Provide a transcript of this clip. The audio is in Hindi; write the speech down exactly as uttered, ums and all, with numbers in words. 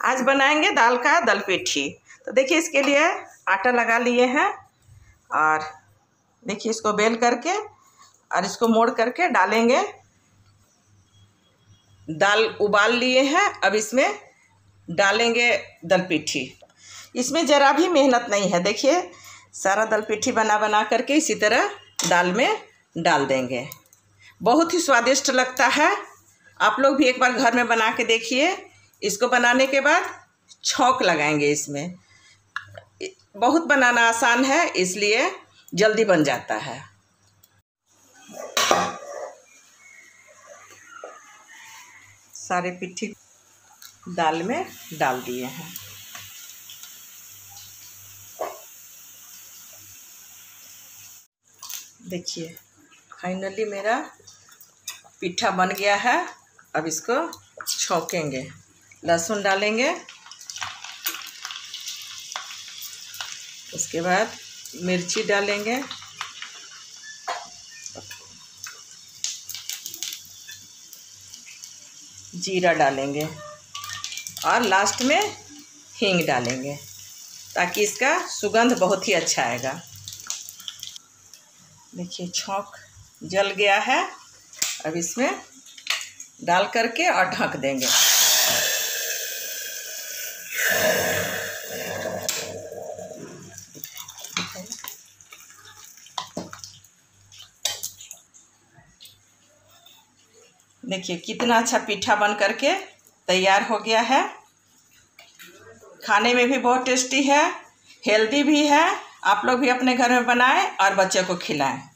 आज बनाएंगे दाल का दल पिठी। तो देखिए इसके लिए आटा लगा लिए हैं और देखिए इसको बेल करके और इसको मोड़ करके डालेंगे। दाल उबाल लिए हैं, अब इसमें डालेंगे दल पिठी। इसमें ज़रा भी मेहनत नहीं है। देखिए सारा दल पिठी बना बना करके इसी तरह दाल में डाल देंगे। बहुत ही स्वादिष्ट लगता है। आप लोग भी एक बार घर में बना के देखिए। इसको बनाने के बाद छौंक लगाएंगे। इसमें बहुत बनाना आसान है, इसलिए जल्दी बन जाता है। सारे पिठी दाल में डाल दिए हैं। देखिए फाइनली मेरा पिठा बन गया है। अब इसको छौंकेंगे। लहसुन डालेंगे, उसके बाद मिर्ची डालेंगे, जीरा डालेंगे और लास्ट में हींग डालेंगे ताकि इसका सुगंध बहुत ही अच्छा आएगा। देखिए छौंक जल गया है। अब इसमें डाल करके और ढक देंगे। देखिए कितना अच्छा पिठा बन करके तैयार हो गया है। खाने में भी बहुत टेस्टी है, हेल्दी भी है। आप लोग भी अपने घर में बनाएं और बच्चे को खिलाएं।